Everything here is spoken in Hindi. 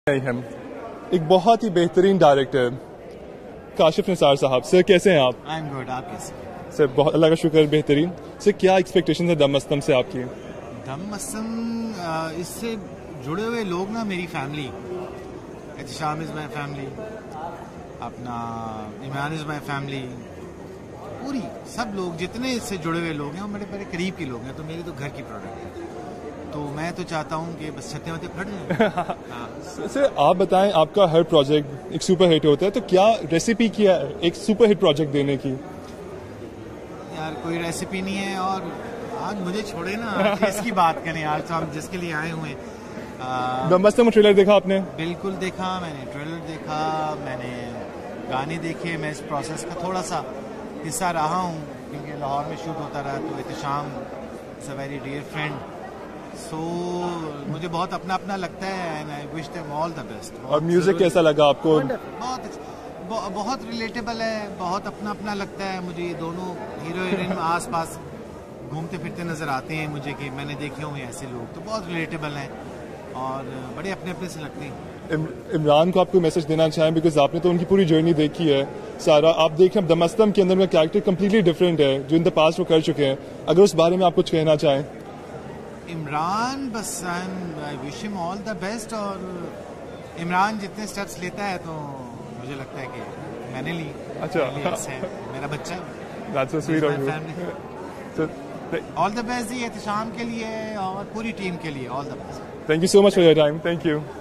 हम एक बहुत ही बेहतरीन डायरेक्टर काशिफ निसार साहब। सर कैसे हैं आप? आई एम गुड, आप कैसे? सर बहुत अल्लाह का शुक्र, बेहतरीन। सर क्या एक्सपेक्टेशन है दम मस्तम से आपकी? दम मस्तम इससे जुड़े हुए लोग ना, मेरी family, Ehtisham is my family, अपना इमरान इज़ माई फैमिली, पूरी सब लोग जितने इससे जुड़े हुए लोग हैं वो मेरे बड़े करीब के लोग हैं, तो मेरी तो घर की प्रोडक्ट है। तो मैं तो चाहता हूँ कि बस छत्ते वत्ते फट जाए। सर आप बताएं, आपका हर प्रोजेक्ट एक सुपर हिट होता है, तो क्या रेसिपी किया है एक सुपर हिट प्रोजेक्ट देने की? यार कोई रेसिपी नहीं है, और आज मुझे छोड़े ना, आज इसकी बात करें। आज तो हम जिसके लिए आए हुए हैं। दम मस्तम ट्रेलर देखा आपने? बिल्कुल देखा, मैंने ट्रेलर देखा, मैंने गाने देखे। मैं इस प्रोसेस का थोड़ा सा हिस्सा रहा हूँ क्योंकि लाहौर में शूट होता रहा, तो Ehtisham is a very dear friend, so मुझे बहुत अपना अपना लगता है and I wish them all the best. और म्यूजिक कैसा लगा आपको? बहुत रिलेटेबल है, बहुत अपना अपना लगता है मुझे। ये दोनों हीरो हीरोइन आस पास घूमते फिरते नजर आते हैं मुझे, कि मैंने देखे हुए ऐसे लोग, तो बहुत रिलेटेबल हैं और बड़े अपने अपने से लगते हैं। इमरान को आपको मैसेज देना चाहें, बिकॉज आपने तो उनकी पूरी जर्नी देखी है सारा। आप देखें दम मस्तम के अंदर में कैरेक्टर कम्प्लीटली डिफरेंट है जो इन द पास्ट वो कर चुके हैं, अगर उस बारे में आप कुछ कहना चाहें। इमरान बस I wish him all the best, और इमरान जितने स्टेप्स लेता है तो मुझे लगता है कि मैंने ली। अच्छा, मेरा बच्चा, That's so sweet of you. So, all the best ji Ehtisham के लिए और पूरी टीम के लिए, all the best. thank you so much for your time. Thank you.